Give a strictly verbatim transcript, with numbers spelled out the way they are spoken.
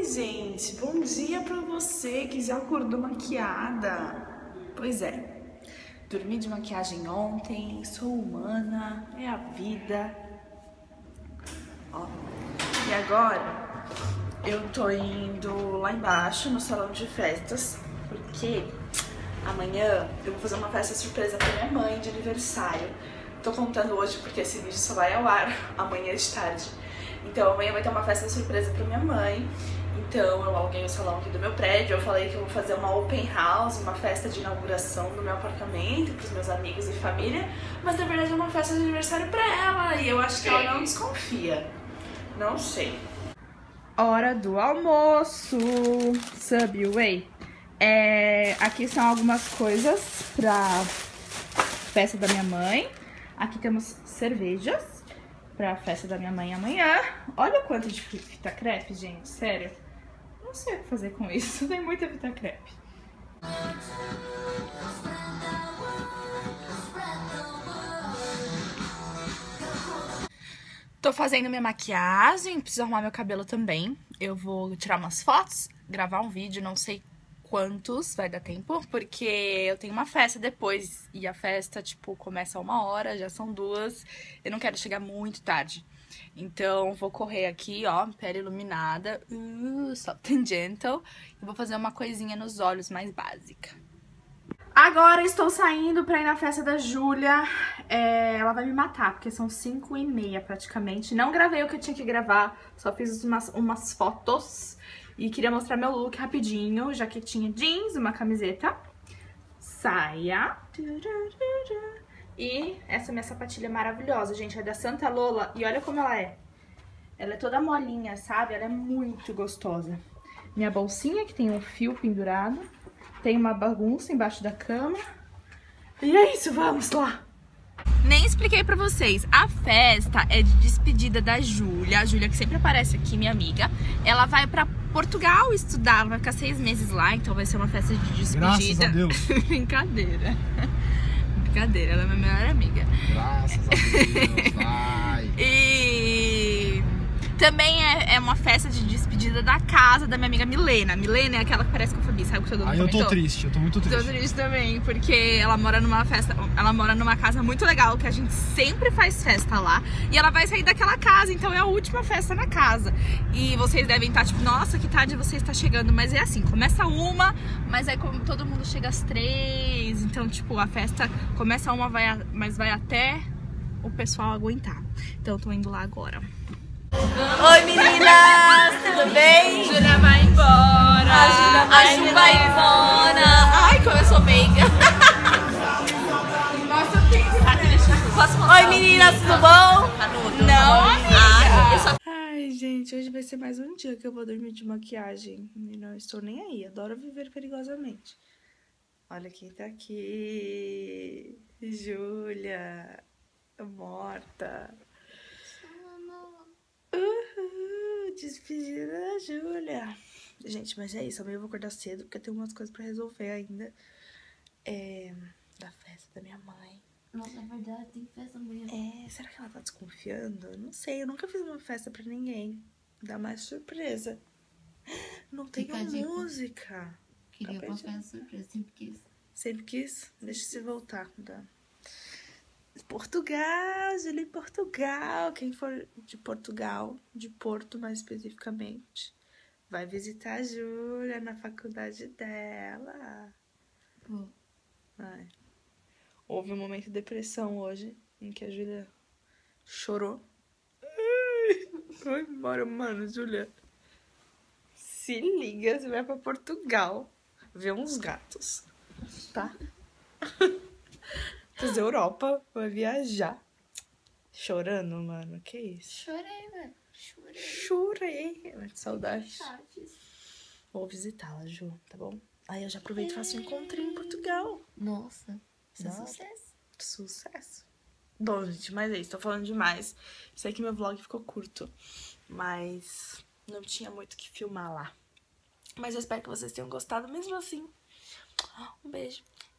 Oi, gente, bom dia pra você que já acordou maquiada. Pois é, dormi de maquiagem ontem, sou humana, é a vida. Ó, e agora eu tô indo lá embaixo no salão de festas, porque amanhã eu vou fazer uma festa surpresa pra minha mãe de aniversário. Tô contando hoje porque esse vídeo só vai ao ar amanhã de tarde. Então amanhã vai ter uma festa surpresa pra minha mãe. Então eu aluguei o salão aqui do meu prédio. Eu falei que eu vou fazer uma open house, uma festa de inauguração do meu apartamento pros meus amigos e família. Mas na verdade é uma festa de aniversário pra ela e eu acho que ela não desconfia. Não sei. Hora do almoço, Subway. É, aqui são algumas coisas pra festa da minha mãe. Aqui temos cervejas pra festa da minha mãe amanhã. Olha o quanto de fita crepe, gente, sério. Não sei o que fazer com isso, tem muita fita crepe. Tô fazendo minha maquiagem, preciso arrumar meu cabelo também. Eu vou tirar umas fotos, gravar um vídeo, não sei quantos vai dar tempo, porque eu tenho uma festa depois e a festa, tipo, começa uma hora, já são duas, eu não quero chegar muito tarde. Então, vou correr aqui, ó, pele iluminada, uh, soft and gentle, e vou fazer uma coisinha nos olhos mais básica. Agora estou saindo pra ir na festa da Júlia. É, ela vai me matar, porque são cinco e meia praticamente. Não gravei o que eu tinha que gravar, só fiz umas, umas fotos. E queria mostrar meu look rapidinho. Jaquetinha jeans, uma camiseta, saia. E essa minha sapatilha maravilhosa, gente, é da Santa Lola. E olha como ela é. Ela é toda molinha, sabe? Ela é muito gostosa. Minha bolsinha, que tem um fio pendurado. Tem uma bagunça embaixo da cama. E é isso, vamos lá! Nem expliquei pra vocês, a festa é de despedida da Júlia. A Júlia, que sempre aparece aqui, minha amiga. Ela vai pra Portugal estudar, ela vai ficar seis meses lá, então vai ser uma festa de despedida. Graças a Deus! Brincadeira. Brincadeira, ela é minha melhor amiga. Graças a Deus, vai! E também é, é uma festa de despedida da casa da minha amiga Milena. Milena é aquela que parece com a Fabi, sabe o que todo mundo Ah, eu tô comentou? triste, eu tô muito triste. Tô triste também, porque ela mora numa festa, ela mora numa casa muito legal, que a gente sempre faz festa lá. E ela vai sair daquela casa, então é a última festa na casa. E vocês devem estar tipo, nossa, que tarde você está chegando. Mas é assim, começa uma, mas aí como todo mundo chega às três. Então, tipo, a festa começa uma, vai a, mas vai até o pessoal aguentar. Então eu tô indo lá agora. Oi meninas, tudo bem? Júlia vai embora. A Júlia vai, a Ju vai embora. Ai, como eu sou meiga. Nossa, tem Posso mostrar? Oi meninas, tudo bom? Canudo. Não, amiga. Ah, eu só... Ai, gente, hoje vai ser mais um dia que eu vou dormir de maquiagem. E não estou nem aí, adoro viver perigosamente. Olha quem tá aqui. Júlia. Morta. Uhul, despedida da Júlia. Gente, mas é isso, amanhã eu vou acordar cedo, porque eu tenho umas coisas pra resolver ainda. É, da festa da minha mãe. Nossa, na verdade, tem festa amanhã. É, será que ela tá desconfiando? Eu não sei, eu nunca fiz uma festa pra ninguém. Dá mais surpresa. Não tem música. Queria uma festa surpresa, sempre quis. Sempre quis? Deixa se voltar. Dá. Portugal, Júlia em Portugal. Quem for de Portugal, de Porto mais especificamente, vai visitar a Júlia na faculdade dela. Pô. Ai. Houve um momento de depressão hoje, em que a Júlia chorou. Ai, vai embora, mano, Júlia. Se liga, você vai pra Portugal ver uns gatos, tá? Fazer Europa, vai viajar. Chorando, mano, que isso? Chorei, velho. Chorei. Chorei. Mas que saudade. Saudades. Vou visitá-la, Ju, tá bom? Aí eu já aproveito e faço um encontrinho em Portugal. Nossa, isso é Nossa. sucesso. Sucesso. Bom, gente, mas é isso, tô falando demais. Sei que meu vlog ficou curto, mas não tinha muito o que filmar lá. Mas eu espero que vocês tenham gostado mesmo assim. Um beijo.